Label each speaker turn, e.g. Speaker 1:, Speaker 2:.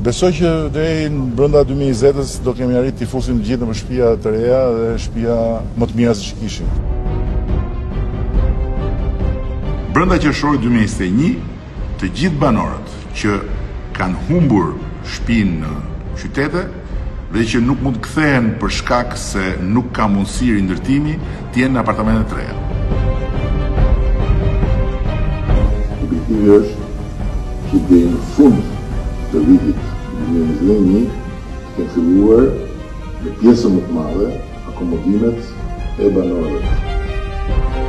Speaker 1: Besoj që deri në brenda 2020-s do kemi arritë të fusim të gjithë në shtëpia të reja dhe shtëpia më të mira se që kishim.
Speaker 2: Brenda qershorit 2021, të gjithë banorët që kanë humbur shtëpinë në qytete dhe që nuk mund të kthehen për shkak se nuk ka mundësi rindërtimi, të jenë në apartamente të reja.
Speaker 3: Objektivi është që deri në fund të vitit 2021 të filluar në pjesën më të madhe akomodimet e banorëve.